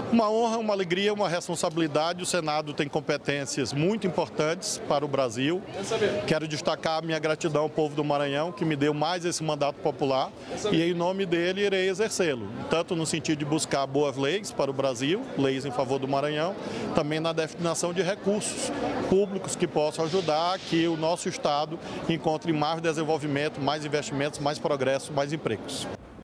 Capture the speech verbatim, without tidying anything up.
Uma honra, uma alegria, uma responsabilidade. O Senado tem competências muito importantes para o Brasil. Quero destacar a minha gratidão ao povo do Maranhão, que me deu mais esse mandato popular, e em nome dele irei exercê-lo, tanto no sentido de buscar boas leis para o Brasil, leis em favor do Maranhão, também na destinação de recursos públicos que possam ajudar a que o nosso Estado encontre mais desenvolvimento, mais investimentos, mais progresso, mais empregos.